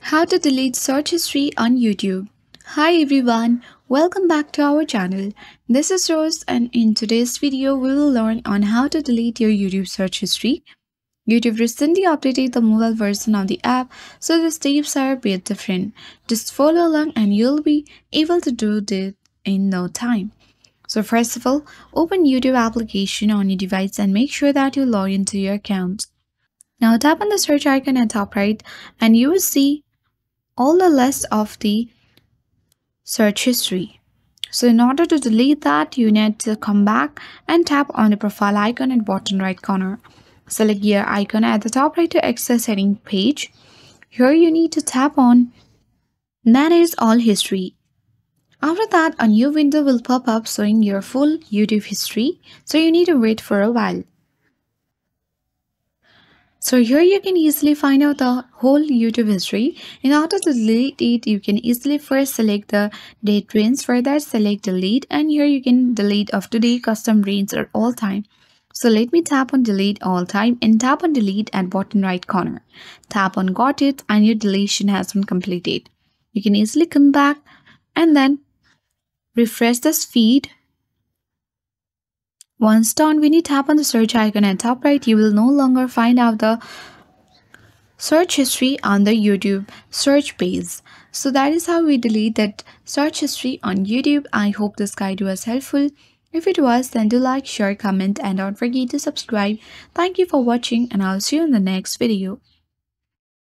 How to delete search history on YouTube. Hi everyone, welcome back to our channel. This is Rose and in today's video we will learn on how to delete your YouTube search history. YouTube recently updated the mobile version of the app, so the steps are a bit different. Just follow along and you'll be able to do this in no time. So first of all, open YouTube application on your device and make sure that you log into your account. Now tap on the search icon at top right and you will see all the list of the search history. So in order to delete that, you need to come back and tap on the profile icon at bottom right corner. Select gear icon at the top right to access setting page. Here you need to tap on Manage All History. After that, a new window will pop up showing your full YouTube history, so you need to wait for a while. So here you can easily find out the whole YouTube history. In order to delete it, you can easily first select the date range. For that, select delete, and here you can delete of today, custom range, or all time. So let me tap on delete all time and tap on delete at bottom right corner. Tap on got it and your deletion has been completed. You can easily come back and then refresh this feed. Once done, when you tap on the search icon at top right, you will no longer find out the search history on the YouTube search page. So that is how we delete that search history on YouTube. I hope this guide was helpful. If it was, then do like, share, comment, and don't forget to subscribe. Thank you for watching and I'll see you in the next video.